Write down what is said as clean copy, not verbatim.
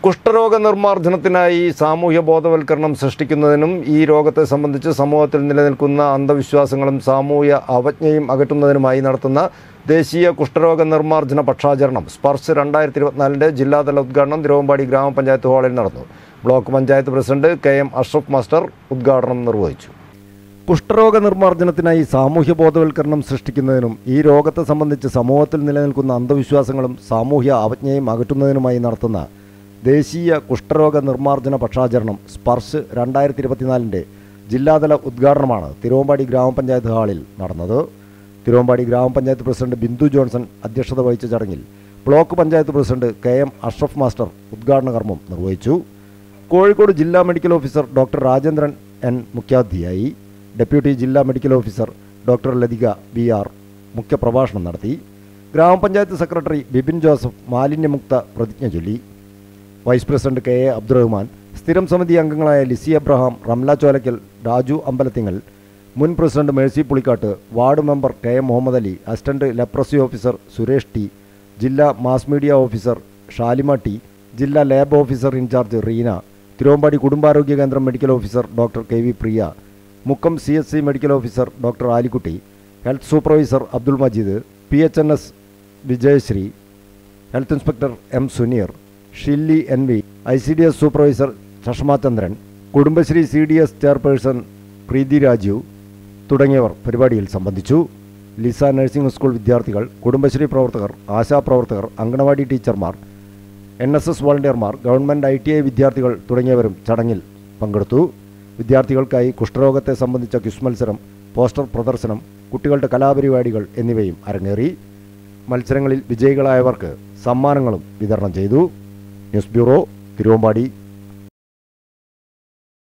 കുഷ്ഠരോഗ നിർമ്മാർജ്ജനത്തിനായി സാമൂഹ്യ ബോധവൽക്കരണം സൃഷ്ടിക്കുന്നതിനും ഈ രോഗത്തെ സംബന്ധിച്ച് സമൂഹത്തിൽ നിലനിൽക്കുന്ന അന്ധവിശ്വാസങ്ങളും സാമൂഹ്യ അവജ്ഞയും അകറ്റുന്നതിനുമായി നടത്തുന്ന ദേശീയ കുഷ്ഠരോഗ നിർമ്മാർജ്ജന പക്ഷാചരണം സ്പർശ് 2024 ജില്ലാതല ഉദ്ഘാടനം തിരുവമ്പാടി ഗ്രാമപഞ്ചായത്ത് ഹാളിൽ നടന്നു. Block panchayat president KM Ashraf master ഉദ്ഘാടനം നിർവഹിച്ചു. കുഷ്ഠരോഗ നിർമ്മാർജ്ജനത്തിനായി സാമൂഹ്യ ബോധവൽക്കരണം സൃഷ്ടിക്കുന്നതിനും ഈ രോഗത്തെ സംബന്ധിച്ച് സമൂഹത്തിൽ നിലനിൽക്കുന്ന അന്ധവിശ്വാസങ്ങളും സാമൂഹ്യ അവജ്ഞയും അകറ്റുന്നതിനുമായി നടത്തുന്ന ദേശീയ കുഷ്ഠരോഗ നിർമ്മാർജ്ജന പക്ഷാചരണം സ്പർശ് 2024 ജില്ലാതല ഉദ്ഘാടനമാണ് തിരുവമ്പാടി ഗ്രാമപഞ്ചായത്ത് ഹാളിൽ നടന്നത്. തിരുവമ്പാടി ഗ്രാമപഞ്ചായത്ത് പ്രസിഡന്റ് ബിന്ദു ജോൺസൺ അധ്യക്ഷത വഹിച്ച ചടങ്ങിൽ block panchayat president KM Ashraf master ഉദ്ഘാടന കർമ്മം നിർവഹിച്ചു. കോഴിക്കോട് ജില്ലാ medical officer doctor Rajendran N മുഖ്യാതിഥിയായി. ഡെപ്യൂട്ടി ജില്ലാ medical officer doctor Lathika BR മുഖ്യപ്രഭാഷണം നടത്തി. ഗ്രാമപഞ്ചായത്ത് സെക്രട്ടറി ബിപിൻ ജോസഫ് മാലിന്യമുക്ത പ്രതിജ്ഞ ചൊല്ലി. വൈസ് പ്രസിഡന്റ് KA അബ്ദുറഹ്മാൻ, സ്ഥിരം സമിതി അംഗങ്ങളായ ലിസി അബ്രഹാം, റംല ചോലക്കൽ, രാജു അമ്പലത്തിങ്ങൽ, മുൻ president Mercy Pulikkattu, ward member KM Muhammad Ali, assistant leprosy officer Suresh T, ജില്ലാ mass media officer Shalima T, ജില്ലാ lab officer incharge Reena, Thiruvambady കുടുംബാരോഗ്യ കേന്ദ്രം medical officer doctor KV Priya, Mukkam CSC medical officer doctor Alikutty, health supervisor Abdul Majeed, PHNS Vijayasree, health inspector M Suneer, Shilly NV, ICDS supervisor Chashma Chandran, Kudumbashree CDS chairperson Preethi Rajeev തുടങ്ങിയവർ പരിപാടിയിൽ സംബന്ധിച്ചു. Lisa nursing school വിദ്യാർത്ഥികൾ, കുടുംബശ്രീ പ്രവർത്തകർ, ആശാപ്രവർത്തകർ, അങ്കണവാടി ടീച്ചർമാർ, NSS വോളണ്ടിയർമാർ, ഗവൺമെൻറ് ITI വിദ്യാർത്ഥികൾ തുടങ്ങിയവരും ചടങ്ങിൽ പങ്കെടുത്തു. വിദ്യാർത്ഥികൾക്കായി കുഷ്ഠരോഗത്തെ സംബന്ധിച്ച ക്വിസ് മത്സരം, പോസ്റ്റർ പ്രദർശനം, കുട്ടികളുടെ കലാപരിപാടികൾ എന്നിവയും അരങ്ങേറി. മത്സരങ്ങളിൽ വിജയികളായവർക്ക് സമ്മാനങ്ങളും വിതരണം ചെയ്തു. News bureau, Thiruvambady.